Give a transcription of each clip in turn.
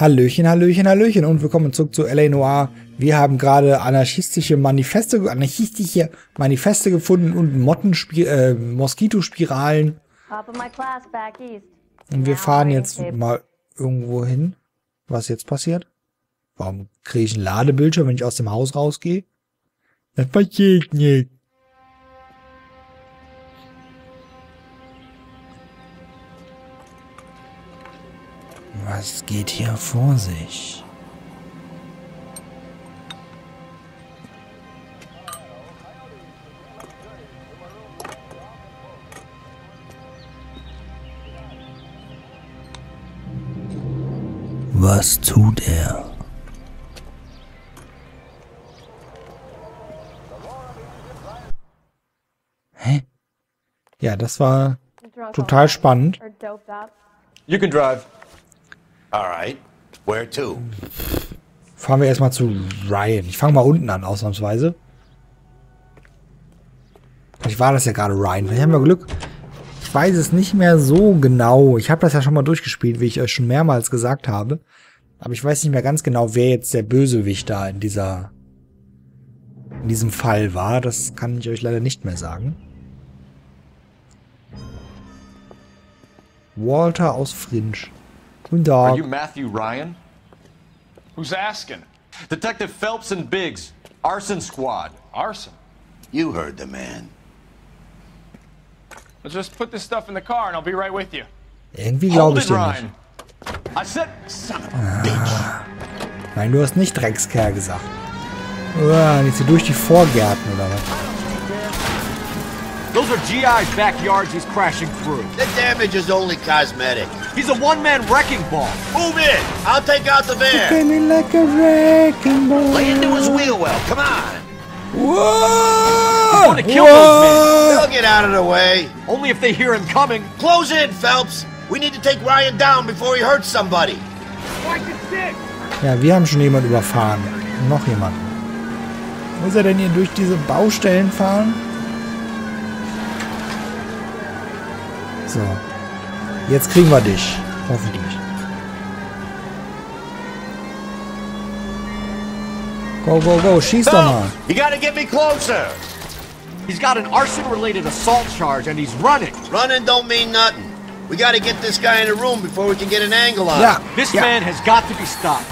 Hallöchen, Hallöchen, Hallöchen und willkommen zurück zu L.A. Noire. Wir haben gerade anarchistische Manifeste gefunden und Moskitospiralen. Und wir fahren jetzt mal irgendwo hin. Was jetzt passiert? Warum kriege ich einen Ladebildschirm, wenn ich aus dem Haus rausgehe? Das passiert nicht. Was geht hier vor sich? Was tut er? Hä? Ja, das war total spannend. You can drive. All right. Where to? Fahren wir erstmal zu Ryan. Ich fange mal unten an, ausnahmsweise. Vielleicht war das ja gerade Ryan. Vielleicht haben wir Glück. Ich weiß es nicht mehr so genau. Ich habe das ja schon mal durchgespielt, wie ich euch schon mehrmals gesagt habe. Aber ich weiß nicht mehr ganz genau, wer jetzt der Bösewicht da in diesem Fall war. Das kann ich euch leider nicht mehr sagen. Walter aus Fringe. Guten Tag. Are you Matthew Ryan? Who's asking? Detective Phelps and Biggs. Arson Squad. Arson? You heard the man. Let's just put this stuff in the car and I'll be right with you. Irgendwie glaube ich dir nicht. Ryan. I said, son of a bitch. Nein, du hast nicht Dreckskerl gesagt. Jetzt hier durch die Vorgärten oder was? Those are GI's backyards he's crashing through. The damage is only cosmetic. He's a one-man wrecking ball. Move in! I'll take out the van! Feeling like a wrecking ball. Lay into his wheel well, come on! Whoa! He's gonna kill those men. They'll get out of the way. Only if they hear him coming. Close in, Phelps! We need to take Ryan down before he hurts somebody. Ja, wir haben schon jemanden überfahren. Noch jemanden. Muss er denn hier durch diese Baustellen fahren? So. Jetzt kriegen wir dich. Hoffentlich. Go, go, go. Schieß doch mal. You gotta get me closer! He's got an arson-related assault charge and he's running. Running don't mean nothing. We gotta get this guy in a room before we can get an angle on Ja. him. This man has got to be stopped.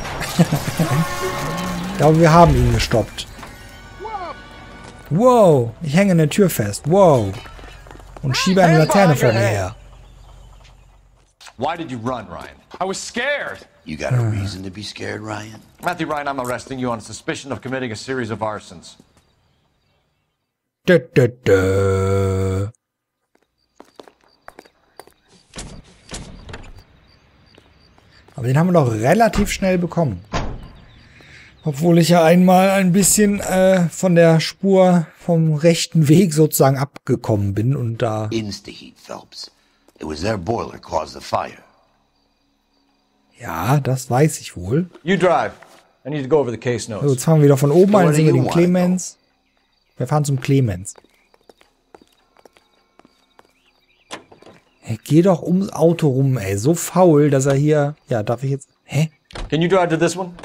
Ich glaube, wir haben ihn gestoppt. Wow. Ich hänge in der Tür fest. Wow. Und schiebe eine Laterne vor mir her. Why did you run, Ryan? I was scared. You got a reason to be scared, Ryan? Matthew Ryan, I'm arresting you on suspicion of committing a series of arsons. Dö, dö, dö. Aber den haben wir doch relativ schnell bekommen. Obwohl ich ja einmal ein bisschen von der Spur vom rechten Weg sozusagen abgekommen bin und da... Insta-heat, Phelps. It was their boiler caused the fire. Ja, das weiß ich wohl. You drive. I need to go over the case So, notes. jetzt fangen wir wieder von oben an, Where sehen do wir you den wanna Clemens. Wir fahren zum Clemens. Hey, geh doch ums Auto rum, ey. So faul, dass er hier... Ja, darf ich jetzt... Hä? Can you drive to this one?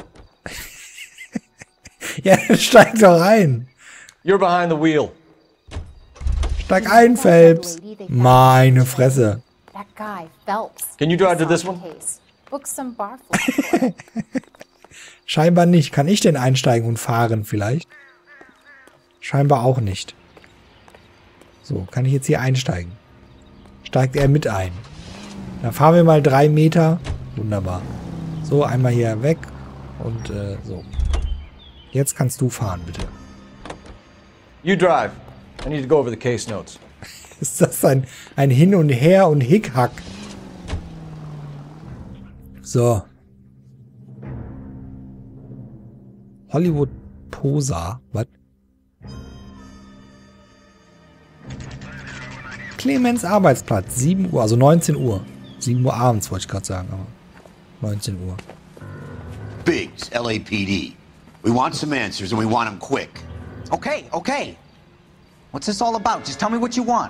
Ja, steig doch ein. You're behind the wheel. Steig ein, Phelps. Meine Fresse. That guy, Phelps. Can you drive to this one? Case. Book some bar for it. Scheinbar nicht. Kann ich denn einsteigen und fahren vielleicht? Scheinbar auch nicht. So, kann ich jetzt hier einsteigen? Steigt er mit ein? Dann fahren wir mal 3 Meter. Wunderbar. So, einmal hier weg. Und so. Jetzt kannst du fahren, bitte. You drive. I need to go over the case notes. Ist das ein Hin und Her und Hickhack? So. Hollywood Posa. Was? Clemens Arbeitsplatz. 7 Uhr, also 19 Uhr. 7 Uhr abends wollte ich gerade sagen, aber 19 Uhr. Biggs, LAPD. We want some answers and we want them quick. Okay, okay. What's this all about? Just tell me what you want.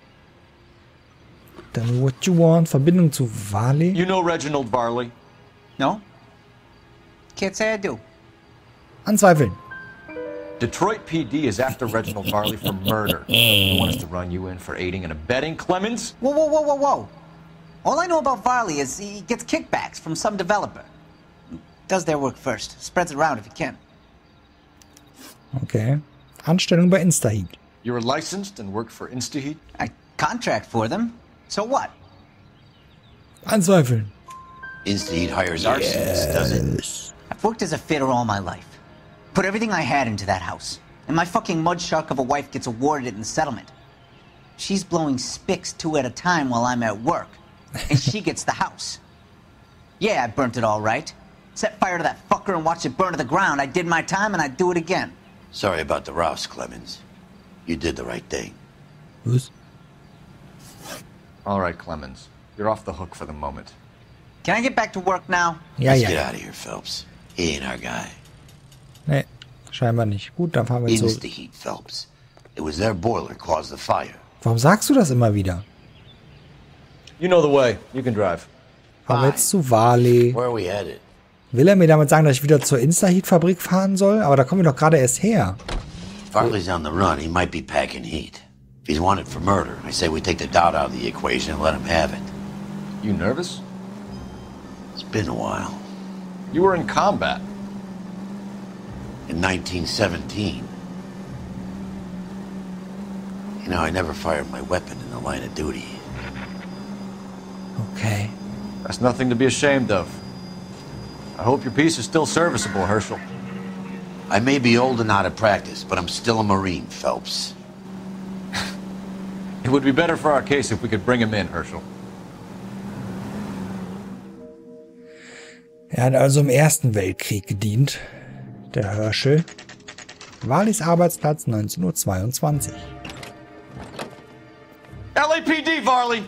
Tell me what you want. Verbindung zu Varley. You know Reginald Varley? No? Can't say I do. Anzweifeln. Detroit PD is after Reginald Varley for murder. You want us to run you in for aiding and abetting, Clemens? Whoa, whoa, whoa, whoa, whoa. All I know about Varley is he gets kickbacks from some developer. Does their work first. Spreads it around if he can. Okay. Anstellung bei Instaheat. You were licensed and worked for Instaheat? I contract for them. So what? Anzweifeln. Instaheat hires arsonists, does it? I've worked as a fitter all my life. Put everything I had into that house. And my fucking mud shark of a wife gets awarded it in the settlement. She's blowing spics 2 at a time while I'm at work. And she gets the house. Yeah, I burnt it all right. Set fire to that fucker and watched it burn to the ground. I did my time and I'd do it again. Sorry about the rouse, Clemens. You did the right thing. Was? All right, Clemens. You're off the hook for the moment. Can I get back to work now? Ja, Let's ja. get out of here, Phelps. He ain't our guy. Nee, scheinbar nicht. Gut, dann fahren wir zurück. Instaheat, Phelps. It was their boiler caused the fire. Warum sagst du das immer wieder? You know the way. You can drive. Fahren wir jetzt zu Varley. Where are we headed? Will er mir damit sagen, dass ich wieder zur Instaheat-Fabrik fahren soll? Aber da kommen wir doch gerade erst her. Farley's on the run. He might be packing heat. If he's wanted for murder, I say we take the doubt out of the equation and let him have it. You nervous? It's been a while. You were in combat. In 1917. You know, I never fired my weapon in the line of duty. Okay. That's nothing to be ashamed of. I hope your piece is still serviceable, Herschel. I may be old and out of practice, but I'm still a Marine, Phelps. It would be better for our case if we could bring him in, Herschel. Er hat also im Ersten Weltkrieg gedient, der Herschel. Varleys Arbeitsplatz 19:22 Uhr. LAPD, Varley!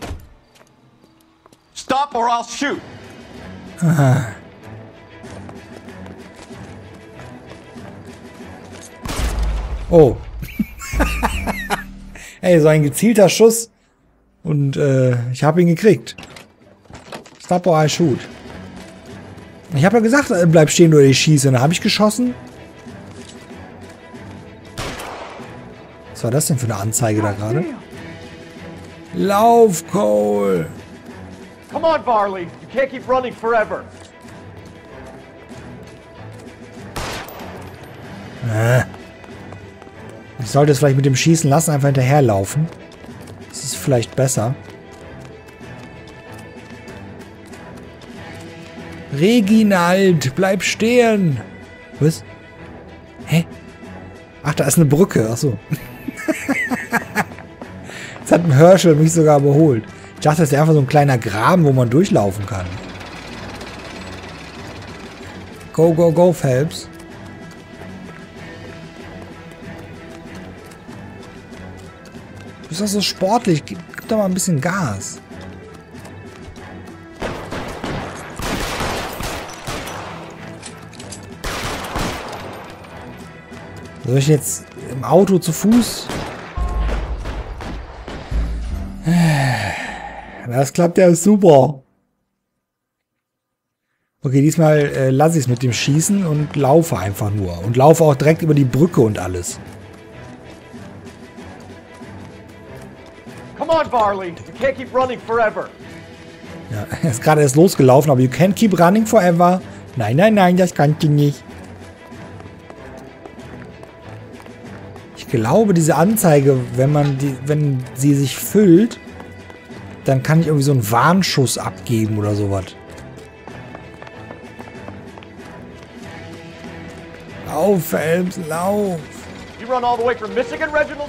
Stop or I'll shoot! Oh. Ey, so ein gezielter Schuss. Und ich habe ihn gekriegt. Stop or I shoot. Ich habe ja gesagt, bleib stehen oder ich schieße. Und dann habe ich geschossen. Was war das denn für eine Anzeige da gerade? Lauf, Cole! Come on, Varley. You can't keep running forever. Ich sollte es vielleicht mit dem Schießen lassen, einfach hinterherlaufen. Das ist vielleicht besser. Reginald, bleib stehen! Was? Hä? Ach, da ist eine Brücke. Achso. Jetzt hat ein Herschel mich sogar überholt. Ich dachte, das ist einfach so ein kleiner Graben, wo man durchlaufen kann. Go, go, go, Phelps. Du bist doch so sportlich. Gib doch mal ein bisschen Gas. Soll ich jetzt im Auto zu Fuß? Das klappt ja super. Okay, diesmal lasse ich es mit dem Schießen und laufe einfach nur. Und laufe auch direkt über die Brücke und alles. Come on, Varley. You can't keep running forever. Ja, er ist gerade erst losgelaufen, aber you can't keep running forever. Nein, nein, nein, das kannst du nicht. Ich glaube, diese Anzeige, wenn sie sich füllt, dann kann ich irgendwie so einen Warnschuss abgeben oder sowas. Lauf, Phelps, lauf. You run all the way from Michigan, Reginald?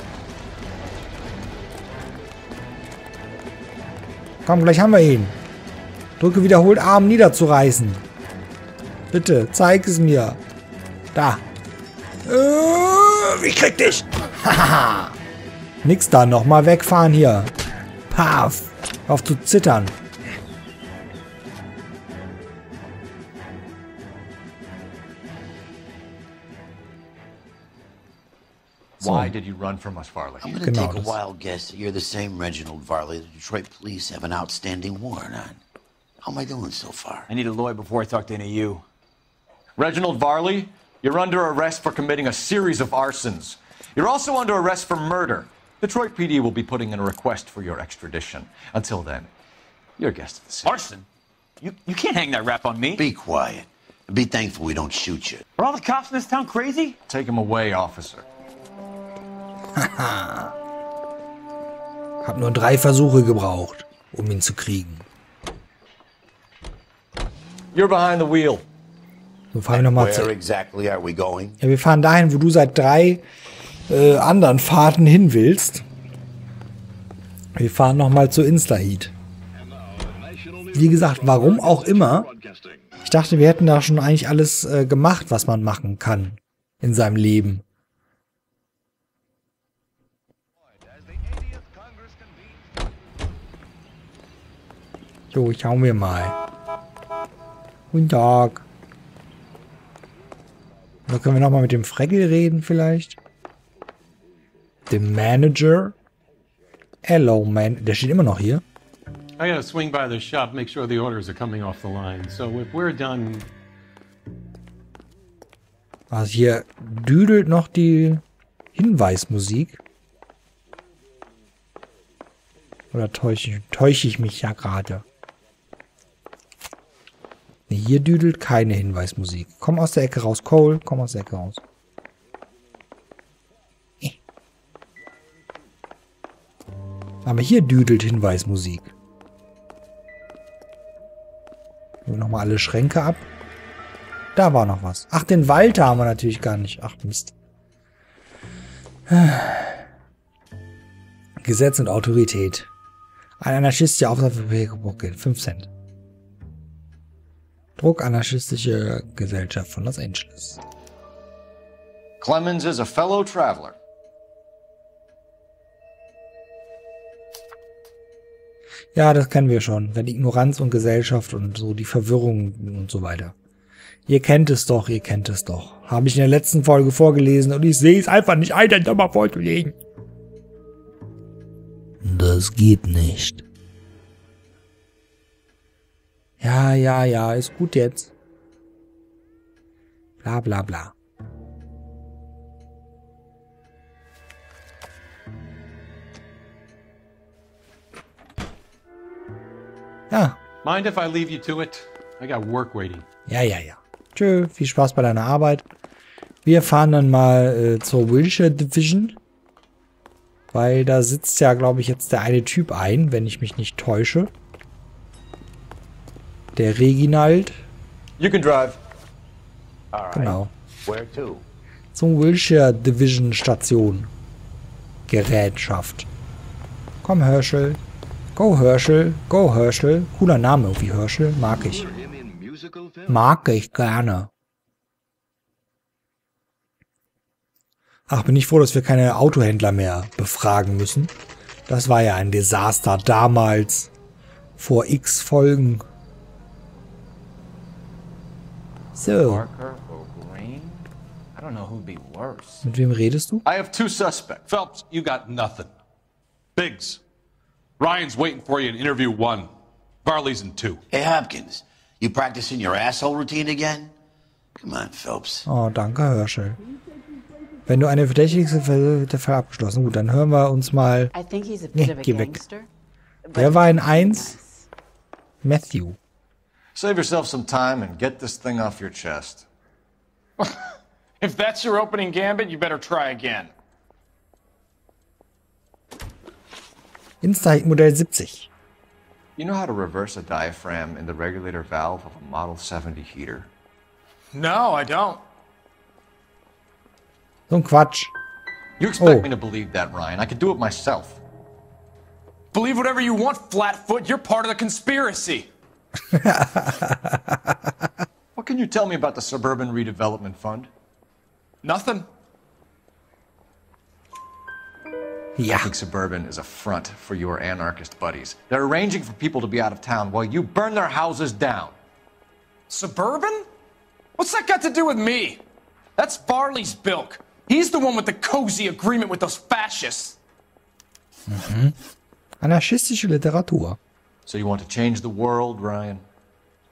Komm, gleich haben wir ihn. Drücke wiederholt Arm niederzureißen. Bitte, zeig es mir. Da. Ich krieg dich. Haha. Nix da, nochmal wegfahren hier. Paf. Auf zu zittern. Why did you run from us, Varley? I'm gonna Genau take a das. wild guess that you're the same Reginald Varley the Detroit police have an outstanding warrant on. How am I doing so far? I need a lawyer before I talk to any of you. Reginald Varley, you're under arrest for committing a series of arsons. You're also under arrest for murder. Detroit PD will be putting in a request for your extradition. Until then, you're a guest of the city. Arson? You can't hang that rap on me. Be quiet. And be thankful we don't shoot you. Are all the cops in this town crazy? Take him away, officer. Hab nur 3 Versuche gebraucht, um ihn zu kriegen. You're behind the wheel. So fahren wir nochmal Where zu. exactly are we going? Ja, wir fahren dahin, wo du seit 3 anderen Fahrten hin willst. Wir fahren nochmal zu Instaheat. Wie gesagt, warum auch immer. Ich dachte, wir hätten da schon eigentlich alles gemacht, was man machen kann in seinem Leben. So, schauen wir mal. Guten Tag. Oder können wir nochmal mit dem Fregel reden vielleicht? Dem Manager. Hello, man. Der steht immer noch hier. I gotta swing by the shop, make sure the orders are coming off the line. So if we're done... Also hier düdelt noch die Hinweismusik. Oder täusche ich mich ja gerade? Nee, hier düdelt keine Hinweismusik. Komm aus der Ecke raus, Cole. Komm aus der Ecke raus. Aber hier düdelt Hinweismusik. Nochmal alle Schränke ab. Da war noch was. Ach, den Walter haben wir natürlich gar nicht. Ach, Mist. Gesetz und Autorität. Ein anarchistischer Auftrag für Geld. 5 Cent. Druck anarchistische Gesellschaft von Los Angeles. Clemens is a fellow traveler. Ja, das kennen wir schon. Wenn Ignoranz und Gesellschaft und so die Verwirrung und so weiter. Ihr kennt es doch, ihr kennt es doch. Habe ich in der letzten Folge vorgelesen und ich sehe es einfach nicht ein, das nochmal vorzulegen. Das geht nicht. Ja, ist gut jetzt. Bla bla bla. Ja. Mind if I leave you to it? I got work waiting. Ja. Tschö, viel Spaß bei deiner Arbeit. Wir fahren dann mal zur Wilshire Division. Weil da sitzt ja, glaube ich, jetzt der eine Typ ein, wenn ich mich nicht täusche. Der Reginald. You can drive. Genau. Where to? Zum Wilshire Division Station. Gerätschaft. Komm, Herschel. Go, Herschel. Go, Herschel. Cooler Name irgendwie, Herschel. Mag ich. Mag ich gerne. Ach, bin ich froh, dass wir keine Autohändler mehr befragen müssen. Das war ja ein Desaster damals. Vor x Folgen. So. Parker or Green? I don't know who'd be worse. Mit wem redest du? I have 2 suspects. Phelps, you got nothing. Biggs, Ryan's waiting for you in interview 1. Varley's in 2. Hey, Hopkins, you practicing your asshole routine again? Come on, Phelps. Oh, danke, Herschel. Wenn du eine verdächtigste wird der Fall abgeschlossen. Gut, dann hören wir uns mal. I think he's a bit of a Geh weg. gangster. Wer war in 1? Matthew. Save yourself some time and get this thing off your chest. If that's your opening gambit, you better try again. Instaheat Modell 70. You know how to reverse a diaphragm in the regulator valve of a Model 70 heater? No, I don't. So ein Quatsch. You expect Oh. me to believe that, Ryan? I could do it myself. Believe whatever you want, Flatfoot. You're part of the conspiracy. What can you tell me about the Suburban Redevelopment Fund? Nothing. I Ja. think Suburban is a front for your anarchist buddies. They're arranging for people to be out of town while you burn their houses down. Suburban? What's that got to do with me? That's Varley's bilk. He's the one with the cozy agreement with those fascists. Anarchistische Literatur. So you want to change the world, Ryan?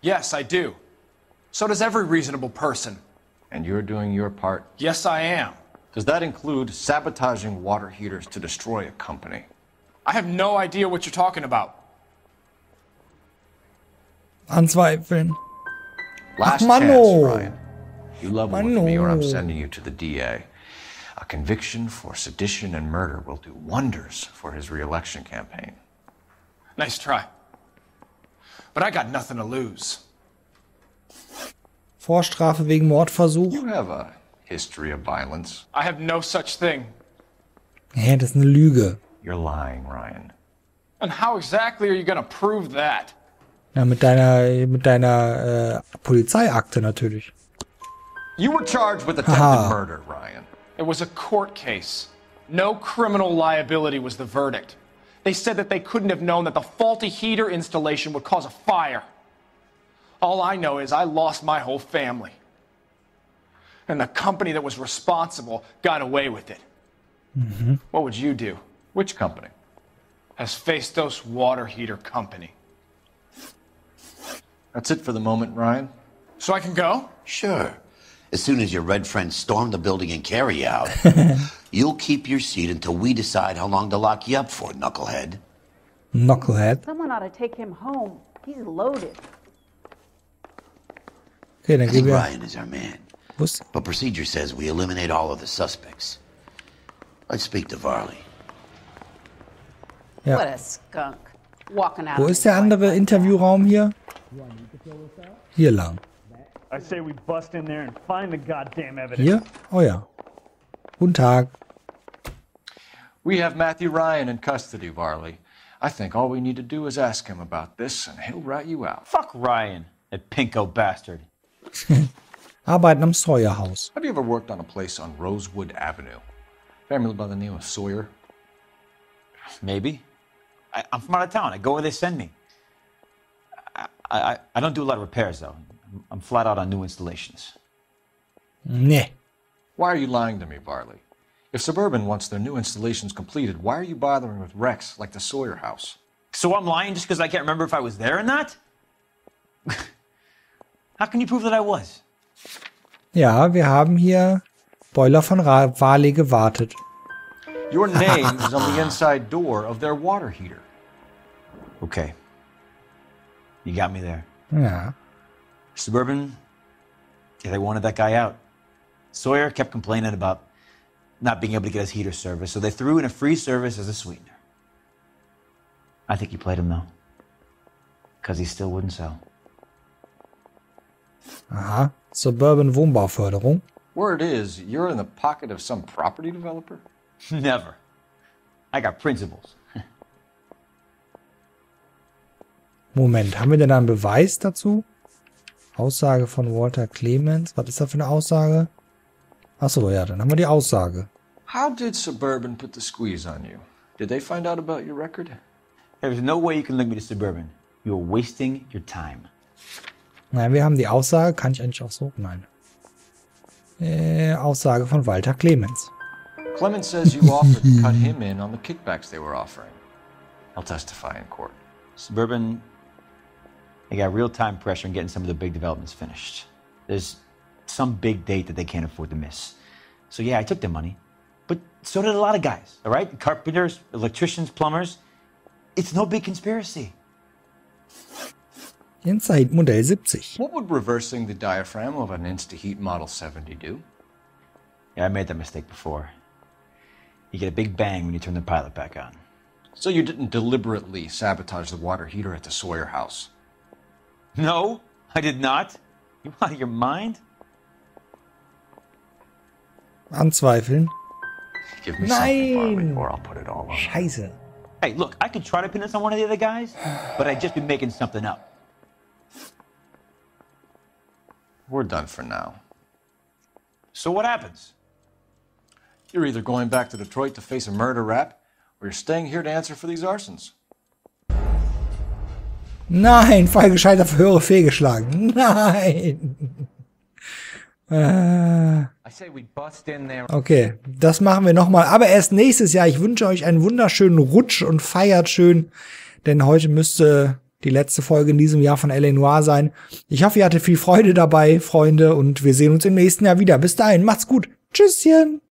Yes, I do. So does every reasonable person. And you're doing your part? Yes, I am. Does that include sabotaging water heaters to destroy a company? I have no idea what you're talking about. Anzweifeln. Last Ach, Mann, chance, oh. Ryan. You level Mann, with me or I'm oh. sending you to the DA. A conviction for sedition and murder will do wonders for his re-election campaign. Nice try. But I got nothing to lose. Vorstrafe wegen Mordversuch. You have a history of violence. I have no such thing. Hä, das ist eine Lüge. You're lying, Ryan. And how exactly are you gonna prove that? Ja, mit deiner Polizeiakte natürlich. You were charged with attempted Haha. murder, Ryan. It was a court case. No criminal liability was the verdict. They said that they couldn't have known that the faulty heater installation would cause a fire. All I know is I lost my whole family. And the company that was responsible got away with it. What would you do? Which company? Hephaestus Water Heater Company. That's it for the moment, Ryan. So I can go? Sure. As soon as your red friends storm the building and carry you out, you'll keep your seat until we decide how long to lock you up for, knucklehead. Knucklehead. Someone ought to take him home. He's loaded. Okay, I dann think gehen wir. Ryan is our man. Wo ist? But procedure says we eliminate all of the suspects. Let's speak to Varley. Ja. What a skunk. Walking out Wo of ist his der life andere like Interviewraum hier? Hier lang. I say we bust in there and find the goddamn evidence. Hier? Oh ja. Guten Tag. We have Matthew Ryan in custody, Varley. I think all we need to do is ask him about this, and he'll rat you out. Fuck Ryan, that pinko bastard. Arbeiten am Sawyer-Haus. Have you ever worked on a place on Rosewood Avenue? Family by the name of Sawyer? Maybe. I'm from out of town. I go where they send me. I don't do a lot of repairs, though. I'm flat out on new installations. Nee. Why are you lying to me, Varley? If Suburban wants their new installations completed, why are you bothering with wrecks like the Sawyer house? So I'm lying just because I can't remember if I was there or not? How can you prove that I was? Ja, wir haben hier Boiler von Varley gewartet. Your name is on the inside door of their water heater. Okay. You got me there. Ja. Suburban, yeah, they wanted that guy out. Sawyer kept complaining about not being able to get his heater service, so they threw in a free service as a sweetener. I think he played him, though. Because he still wouldn't sell. Aha. Suburban Wohnbauförderung. Word is, you're in the pocket of some property developer? Never. I got principles. Moment, haben wir denn da einen Beweis dazu? Aussage von Walter Clemens. Was ist das für eine Aussage? Achso, ja, dann haben wir die Aussage. How did Suburban put the squeeze on you? Did they find out about your record? There's no way you can link me to Suburban. You're wasting your time. Nein, wir haben die Aussage. Kann ich eigentlich auch so? Nein. Aussage von Walter Clemens. Clemens says you offered to cut him in on the kickbacks they were offering. I'll testify in court. Suburban, they got real-time pressure on getting some of the big developments finished. There's some big date that they can't afford to miss. So yeah, I took their money. But so did a lot of guys, all right? Carpenters, electricians, plumbers. It's no big conspiracy. Inside Modell 70. What would reversing the diaphragm of an Insta-Heat Model 70 do? Yeah, I made that mistake before. You get a big bang when you turn the pilot back on. So you didn't deliberately sabotage the water heater at the Sawyer house? No, I did not. You out of your mind? Anzweifeln. Give me something, Varley, Nein! or I'll put it all on. Scheiße. Hey, look, I could try to pin this on one of the other guys, but I'd just be making something up. We're done for now. So what happens? You're either going back to Detroit to face a murder rap, or you're staying here to answer for these arsons. Nein, Fall gescheitert, Verhöre fehlgeschlagen. Nein. I say we bust in there. Okay, das machen wir nochmal. Aber erst nächstes Jahr. Ich wünsche euch einen wunderschönen Rutsch und feiert schön. Denn heute müsste die letzte Folge in diesem Jahr von L.A. Noire sein. Ich hoffe, ihr hattet viel Freude dabei, Freunde, und wir sehen uns im nächsten Jahr wieder. Bis dahin, macht's gut. Tschüsschen.